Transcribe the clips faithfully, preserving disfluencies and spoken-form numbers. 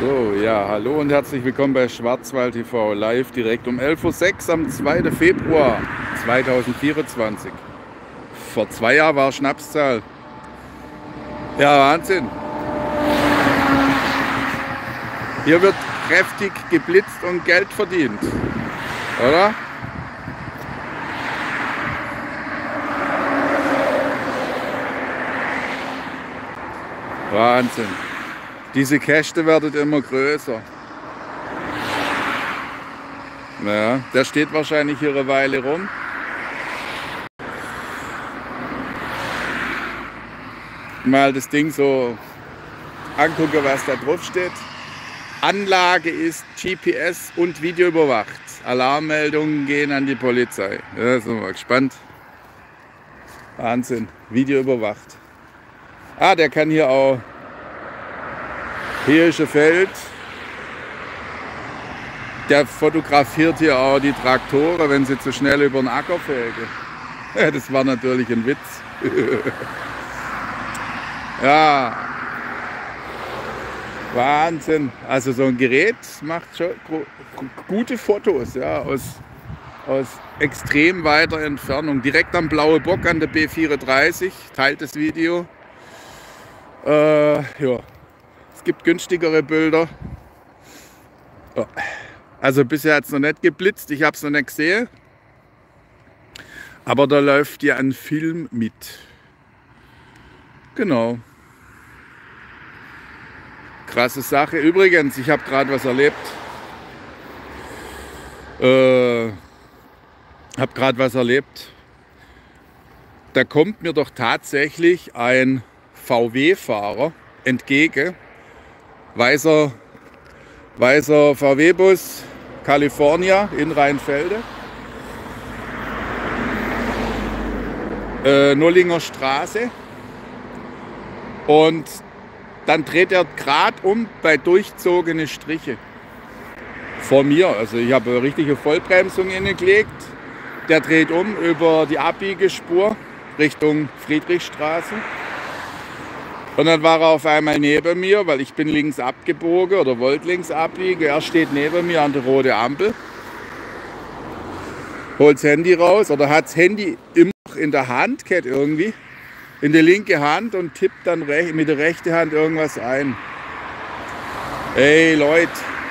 So, ja, hallo und herzlich willkommen bei Schwarzwald T V live direkt um elf Uhr sechs am zweiten Februar zweitausendvierundzwanzig. Vor zwei Jahren war Schnapszahl. Ja, Wahnsinn. Hier wird kräftig geblitzt und Geld verdient, oder? Wahnsinn. Diese Käste werden immer größer. Ja, der steht wahrscheinlich hier eine Weile rum. Mal das Ding so angucken, was da drauf steht. Anlage ist G P S und Video überwacht. Alarmmeldungen gehen an die Polizei. Ja, sind wir mal gespannt. Wahnsinn, Video überwacht. Ah, der kann hier auch. Hier ist ein Feld. Der fotografiert hier auch die Traktoren, wenn sie zu schnell über den Acker fegen. Ja, das war natürlich ein Witz. Ja, Wahnsinn. Also so ein Gerät macht schon gute Fotos, ja, aus, aus extrem weiter Entfernung. Direkt am Blaue Bock an der B vierunddreißig, teilt das Video. Äh, ja. Es gibt günstigere Bilder. Ja. Also bisher hat es noch nicht geblitzt, ich habe es noch nicht gesehen. Aber da läuft ja ein Film mit. Genau. Krasse Sache. Übrigens, ich habe gerade was erlebt. Äh, habe gerade was erlebt. Da kommt mir doch tatsächlich ein V W-Fahrer entgegen. Weißer, weißer V W-Bus, California in Rheinfelde. Äh, Nullinger Straße. Und dann dreht er gerade um bei durchzogene Striche. Vor mir. Also ich habe eine richtige Vollbremsung hingelegt. Der dreht um über die Abbiegespur Richtung Friedrichstraße. Und dann war er auf einmal neben mir, weil ich bin links abgebogen oder wollte links abbiegen. Er steht neben mir an der roten Ampel. Holt das Handy raus oder hat das Handy immer noch in der Hand, geht irgendwie. In die linke Hand und tippt dann mit der rechten Hand irgendwas ein. Ey Leute,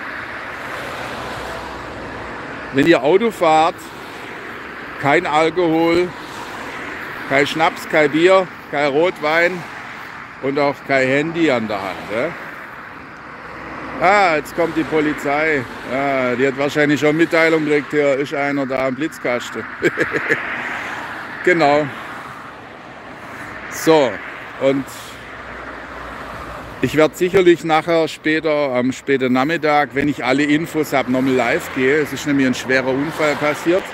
wenn ihr Auto fahrt, kein Alkohol, kein Schnaps, kein Bier, kein Rotwein und auch kein Handy an der Hand. Ja? Ah, jetzt kommt die Polizei. Ah, die hat wahrscheinlich schon Mitteilung gekriegt, hier ist einer da am Blitzkasten. Genau. So, und ich werde sicherlich nachher später, am späten Nachmittag, wenn ich alle Infos habe, nochmal live gehe. Es ist nämlich ein schwerer Unfall passiert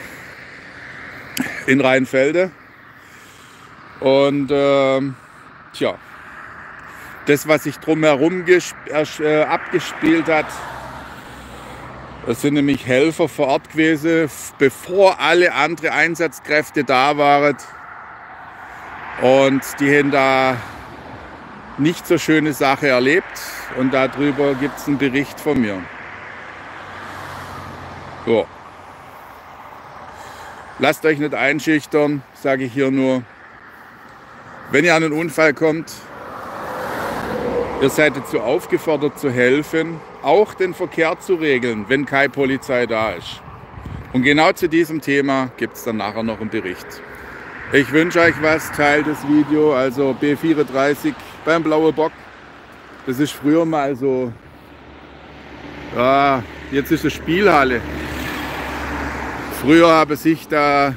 in Rheinfelde. Und äh, tja, das, was sich drumherum äh, abgespielt hat, das sind nämlich Helfer vor Ort gewesen, bevor alle anderen Einsatzkräfte da waren. Und die haben da nicht so schöne Sache erlebt und darüber gibt es einen Bericht von mir. So. Lasst euch nicht einschüchtern, sage ich hier nur. Wenn ihr an einen Unfall kommt, ihr seid dazu aufgefordert zu helfen, auch den Verkehr zu regeln, wenn keine Polizei da ist. Und genau zu diesem Thema gibt es dann nachher noch einen Bericht. Ich wünsche euch was, teilt das Video, also B vierunddreißig beim Blaue Bock. Das ist früher mal so, ja, jetzt ist es Spielhalle. Früher habe sich da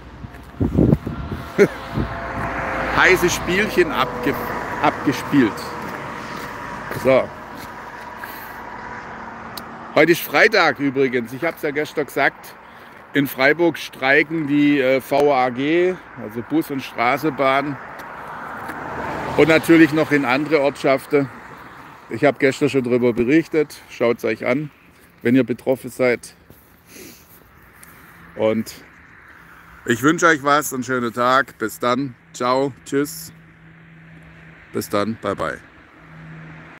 heiße Spielchen abge abgespielt. So. Heute ist Freitag übrigens, ich habe es ja gestern gesagt. In Freiburg streiken die äh, V A G, also Bus- und Straßenbahn, und natürlich noch in andere Ortschaften. Ich habe gestern schon darüber berichtet, schaut es euch an, wenn ihr betroffen seid. Und ich wünsche euch was, einen schönen Tag, bis dann, ciao, tschüss, bis dann, bye bye.